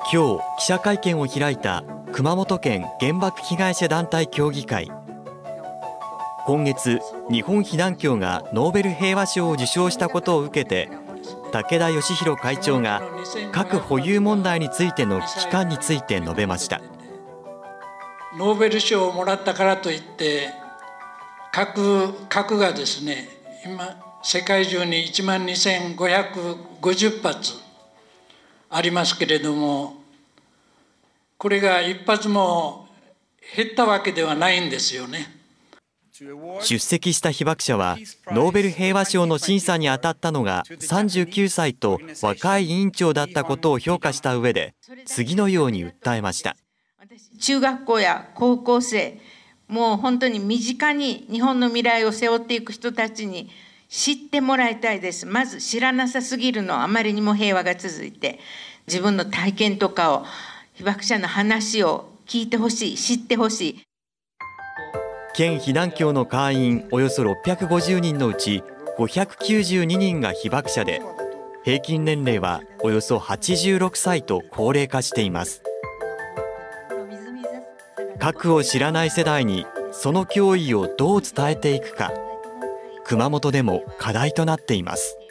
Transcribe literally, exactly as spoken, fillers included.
今日記者会見を開いた熊本県原爆被害者団体協議会。今月、日本被団協がノーベル平和賞を受賞したことを受けて、武田義弘会長が核保有問題についての危機感について述べました。 ノーベル賞をもらったからといって核、核がですね、今世界中にいちまんにせんごひゃくごじゅっぱつありますけれども、これが一発も減ったわけではないんですよね。 出席した被爆者は、ノーベル平和賞の審査に当たったのがさんじゅうきゅうさいと若い委員長だったことを評価した上で、次のように訴えました。 中学校や高校生、もう本当に身近に日本の未来を背負っていく人たちに知ってもらいたいです。まず知らなさすぎるの、あまりにも平和が続いて、自分の体験とかを、被爆者の話を聞いてほしい、知ってほしい。 県被団協の会員およそろっぴゃくごじゅうにんのうちごひゃくきゅうじゅうににんが被爆者で、平均年齢はおよそはちじゅうろくさいと高齢化しています。核を知らない世代にその脅威をどう伝えていくか、熊本でも課題となっています。